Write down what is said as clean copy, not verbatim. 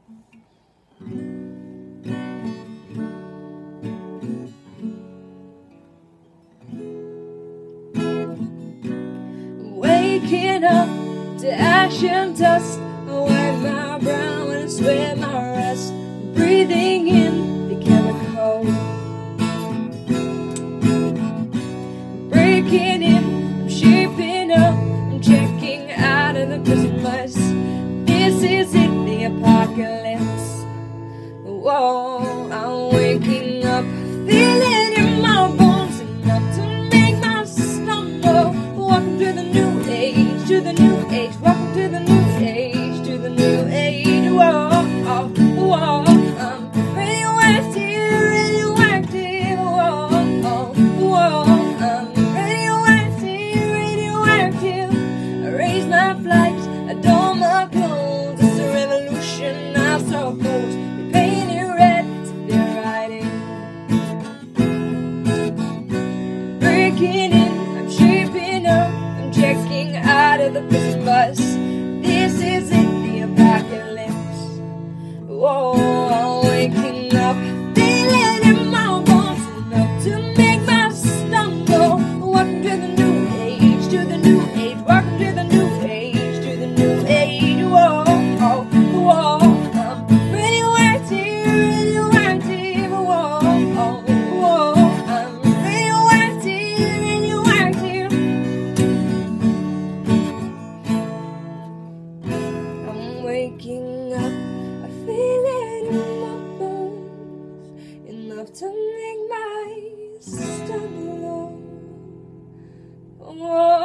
Waking up to ash and dust, I wipe my brow and swear my rest. Breathing in the chemical, breaking in, I'm shaping up, I'm checking out of the prison bus. This is it, the apocalypse. Whoa, I'm waking up, feeling in my bones enough to make my stumble. Welcome to the new age, to the new age. Welcome to the new age, to the new age. Whoa, oh, whoa, I'm radioactive, radioactive. Whoa, oh, whoa, I'm radioactive, radioactive. I raise my flags, I don my clothes. It's a revolution, I suppose. We paint it red, severe writing. Breaking in, I'm shaping up, I'm checking out of the prison bus. This is it, the apocalypse. Whoa, I'm waking up, feeling in my bones enough to make my stumble. Welcome to the new age, to the new age. Welcome to the new age, to the new age. Whoa, oh, whoa, I'm radioactive, radioactive. Whoa, oh, whoa, I'm radioactive, radioactive. I'm waking up, I feel it in my bones, enough to make my stomach. Whoa.